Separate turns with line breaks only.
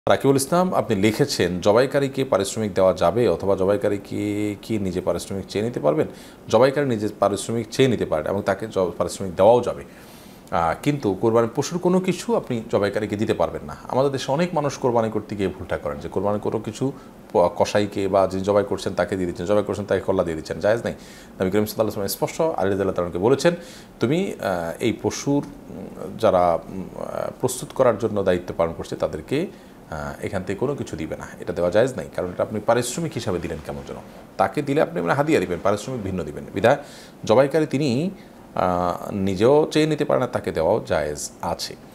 রাকিবুল ইসলাম, আপনি লিখেছেন জবাইকারীকে পারিশ্রমিক দেওয়া যাবে অথবা জবাইকারীকে কি নিজে পারিশ্রমিক চেয়ে নিতে পারবেন? জবাইকারী নিজে পারিশ্রমিক চেয়ে নিতে পারেন এবং তাকে পারিশ্রমিক দেওয়াও যাবে, কিন্তু কোরবানির পশুর কোনো কিছু আপনি জবাইকারীকে দিতে পারবেন না। আমাদের দেশে অনেক মানুষ কোরবানি করতে গিয়ে ভুলটা করেন যে কোরবানির কোনো কিছু কসাইকে বা যিনি জবাই করছেন তাকে দিয়ে দিচ্ছেন, জবাই করছেন তাকে কল্লা দিয়ে দিচ্ছেন, জায়েজ নেই। নবী করিম সাল্লাল্লাহু আলাইহি ওয়াসাল্লাম স্পষ্ট আলী রাদিয়াল্লাহু তাআলাকে বলেছেন, তুমি এই পশুর যারা প্রস্তুত করার জন্য দায়িত্ব পালন করছে তাদেরকে এখান থেকে কোনো কিছু দিবে না, এটা দেওয়া জায়েজ নাই। কারণ এটা আপনি পারিশ্রমিক হিসাবে দিলেন কেমন যেন, তাকে দিলে আপনি হাদিয়া দিবেন, পারিশ্রমিক ভিন্ন দিবেন। বিধায় জবাইকারী তিনি নিজেও চেয়ে নিতে পারেন না, তাকে দেওয়াও জায়েজ আছে।